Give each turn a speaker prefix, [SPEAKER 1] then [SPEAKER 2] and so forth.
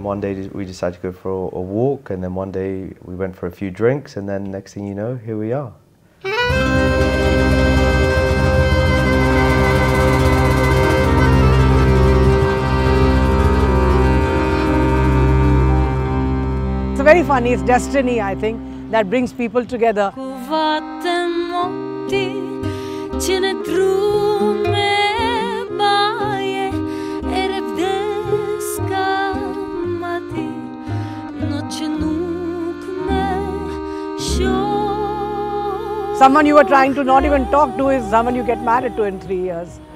[SPEAKER 1] One day we decided to go for a walk, and then one day we went for a few drinks, and then next thing you know, here we are.
[SPEAKER 2] It's very funny, it's destiny, I think, that brings people together. Someone you were trying to not even talk to is someone you get married to in 3 years.